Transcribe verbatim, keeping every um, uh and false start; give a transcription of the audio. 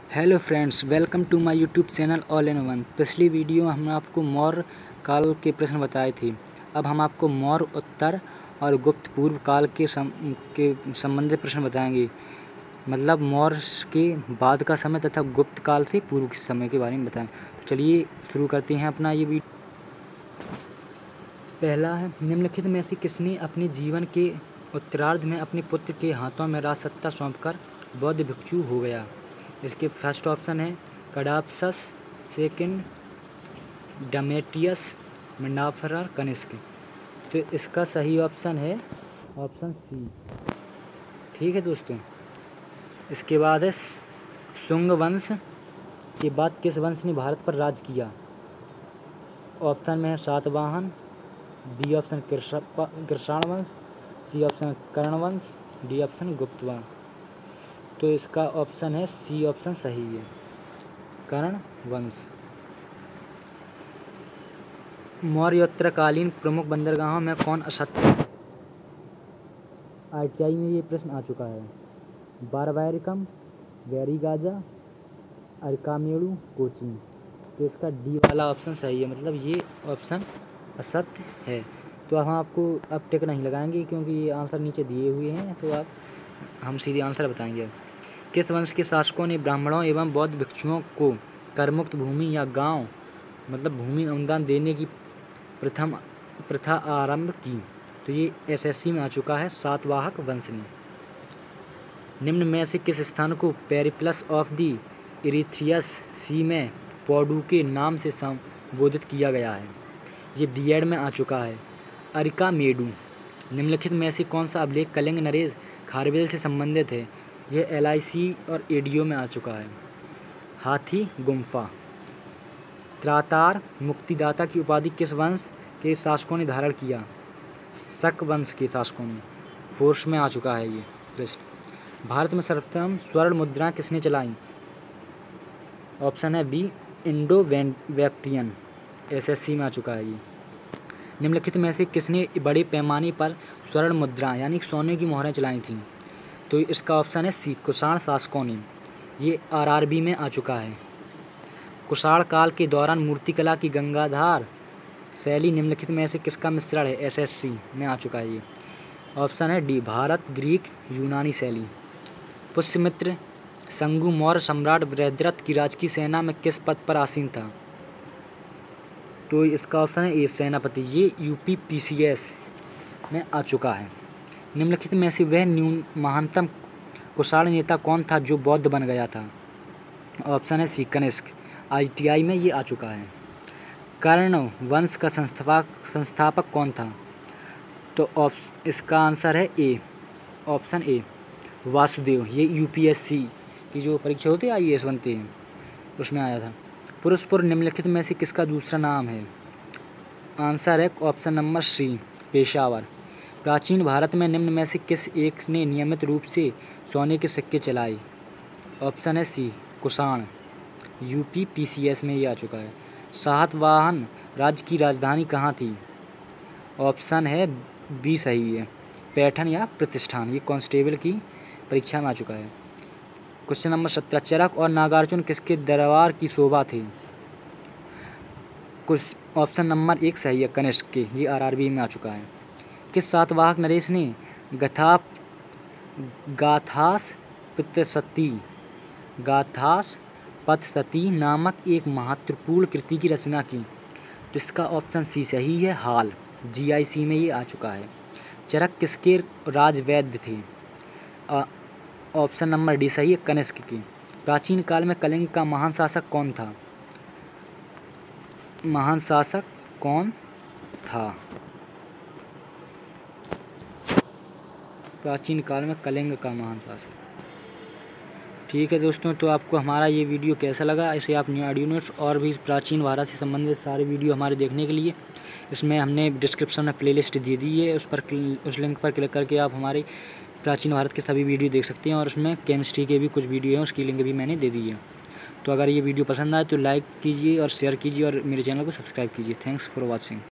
Hello friends, welcome to my YouTube channel all in one. पिछली video में हमने आपको मौर्य काल के प्रश्न बताए थे। अब हम आपको मौर्य उत्तर और गुप्त पूर्व काल के सम के संबंधित प्रश्न बताएंगे। मतलब मौर्य के बाद का समय तथा गुप्त काल से पूर्व के समय के बारे में बताएं। तो चलिए शुरू करते हैं अपना ये वीडियो। पहला है, निम्नलिखित में से किसने अपने जीवन के उत्तरार्ध में अपने पुत्र के हाथों में राजसत्ता सौंपकर बौद्ध भिक्षु हो गया? इसके फर्स्ट ऑप्शन है कडाप्सस, सेकंड डमेटियस, मिनाफर, कनिष्क। तो इसका सही ऑप्शन है ऑप्शन सी। ठीक है दोस्तों, इसके बाद है शुंग वंश के बाद किस वंश ने भारत पर राज किया? ऑप्शन में है सातवाहन, बी ऑप्शन कृषाण वंश, सी ऑप्शन कर्ण वंश, डी ऑप्शन गुप्त वंश। तो इसका ऑप्शन है सी ऑप्शन सही है, कर्ण वंश। मौर्योत्तरकालीन प्रमुख बंदरगाहों में कौन असत्य? आई टी आई में ये प्रश्न आ चुका है। बारवारिकम, वेरीगाजा, अरकामेड़ू, कोचीन। तो इसका डी वाला ऑप्शन सही है, मतलब ये ऑप्शन असत्य है। तो हम आपको अब टिक नहीं लगाएंगे क्योंकि ये आंसर नीचे दिए हुए हैं, तो आप हम सीधे आंसर बताएंगे। किस वंश के शासकों ने ब्राह्मणों एवं बौद्ध भिक्षुओं को करमुक्त भूमि या गांव मतलब भूमि अनुदान देने की प्रथम प्रथा आरंभ की? तो ये एस एस सी में आ चुका है, सातवाहक वंश ने। निम्न में से किस स्थान को Periplus of the Erythraean Sea में पौडू के नाम से संबोधित किया गया है? ये बी एड में आ चुका है, अरिकामेडू। निम्नलिखित में से कौन सा अभिलेख कलिंग नरेश खारवेल से संबंधित है? यह एल आई सी और ए डी ओ में आ चुका है, हाथी गुम्फा। त्रातार मुक्तिदाता की उपाधि किस वंश के शासकों ने धारण किया? शक वंश के शासकों ने। फोर्स में आ चुका है ये प्रश्न। भारत में सर्वप्रथम स्वर्ण मुद्राएं किसने चलाई? ऑप्शन है B Indo Bactrian, S S C में आ चुका है ये। निम्नलिखित में से किसने बड़े पैमाने पर स्वर्ण मुद्रा यानी सोने की मोहरें चलाई थीं? तो इसका ऑप्शन है सी, कुषाण शासकों ने। ये आर आर बी में आ चुका है। कुषाण काल के दौरान मूर्तिकला की गंगाधार शैली निम्नलिखित में से किसका मिश्रण है? एस एस सी में आ चुका है ये। ऑप्शन है डी, भारत ग्रीक यूनानी शैली। पुष्यमित्र शंगु मौर्य सम्राट बृहद्रथ की राजकीय सेना में किस पद पर आसीन था? तो इसका ऑप्शन है ए, सेनापति। ये U P P C S में आ चुका है। निम्नलिखित में से वह न्यून महानतम कुषाण नेता कौन था जो बौद्ध बन गया था? ऑप्शन है सी, कनिष्क। आई टी आई में ये आ चुका है। कर्ण वंश का संस्थापक संस्थापक कौन था? तो ऑप्शन इसका आंसर है ए, ऑप्शन ए, वासुदेव। ये यू पी एस सी की जो परीक्षा होती है, आई ए एस बनते हैं, उसमें आया था। पुरुषपुर निम्नलिखित में से किसका दूसरा नाम है? आंसर है ऑप्शन नंबर सी, पेशावर। प्राचीन भारत में निम्न में से किस एक ने नियमित रूप से सोने के सिक्के चलाए? ऑप्शन है C, Kushan. U P P C S में ये आ चुका है। सातवाहन राज्य की राजधानी कहाँ थी? ऑप्शन है बी सही है, पैठन या प्रतिष्ठान। ये कांस्टेबल की परीक्षा में आ चुका है। क्वेश्चन नंबर सत्रह, चरक और नागार्जुन किसके दरबार की शोभा थे? कुछ ऑप्शन नंबर एक सही है, कनिष्क के। ये आर आर बी में आ चुका है। किस सातवाहक नरेश ने गथा गाथास पतसती गाथास पतसती नामक एक महत्वपूर्ण कृति की रचना की? तो इसका ऑप्शन सी सही है, हाल। जी आई सी में ये आ चुका है। चरक किसके राजवैद्य थे? ऑप्शन नंबर डी सही है, कनिष्क की। प्राचीन काल में कलिंग का महान शासक कौन था? महान शासक कौन था प्राचीन काल में कलिंग का महान शासक? ठीक है दोस्तों, तो आपको हमारा ये वीडियो कैसा लगा? इसे आप न्यू ऑडियो नोट्स और भी प्राचीन भारत से संबंधित सारे वीडियो हमारे देखने के लिए इसमें हमने डिस्क्रिप्शन में प्लेलिस्ट दे दी है, उस पर उस लिंक पर क्लिक करके आप हमारे प्राचीन भारत के सभी वीडियो देख सकते हैं। और उसमें केमिस्ट्री के भी कुछ वीडियो हैं, उसकी लिंक भी मैंने दे दी है। तो अगर ये वीडियो पसंद आए तो लाइक कीजिए और शेयर कीजिए और मेरे चैनल को सब्सक्राइब कीजिए। Thanks for watching.